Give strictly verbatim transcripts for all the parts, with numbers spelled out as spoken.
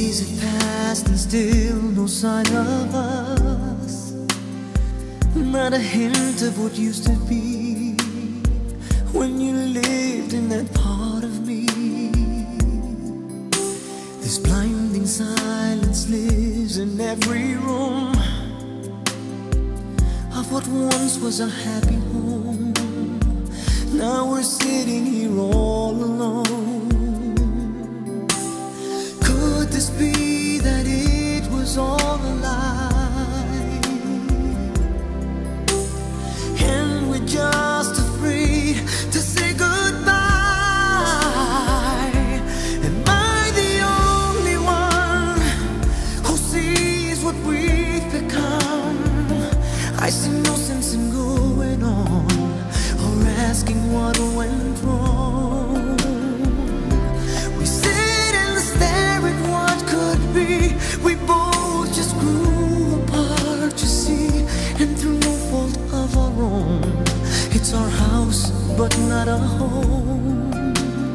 Days have passed and still no sign of us. Not a hint of what used to be when you lived in that part of me. This blinding silence lives in every room of what once was a happy home. Now we're sitting here all alone. Could this be that it was all a lie, and we're just afraid to say goodbye? Am I the only one who sees what we've become? I see no sense in going on or asking what went wrong. We sit and stare at what could be. We both just grew apart, you see, and through no fault of our own. It's our house, but not a home.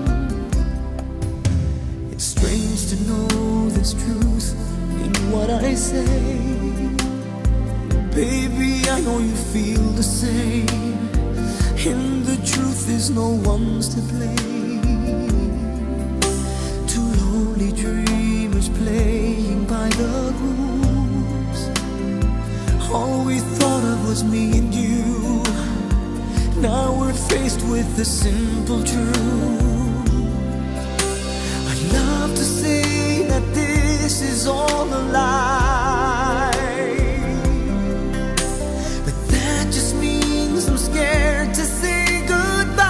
It's strange to know there's truth in what I say. Baby, I know you feel the same, and the truth is no one's to blame. Two lonely dreamers playing by the rules. All we thought of was me and you. Now we're faced with the simple truth. I'd love to say that this is all a lie, but that just means I'm scared to say goodbye.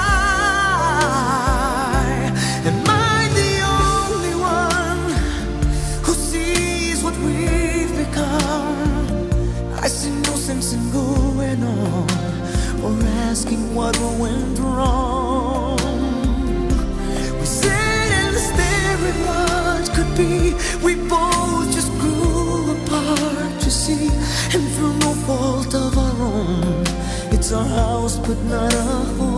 Am I the only one who sees what we've become? I see no sense in going on or asking what went wrong. We sit and stare at what could be. We both just grew apart, you see, and through no fault of our own. It's our house, but not a home.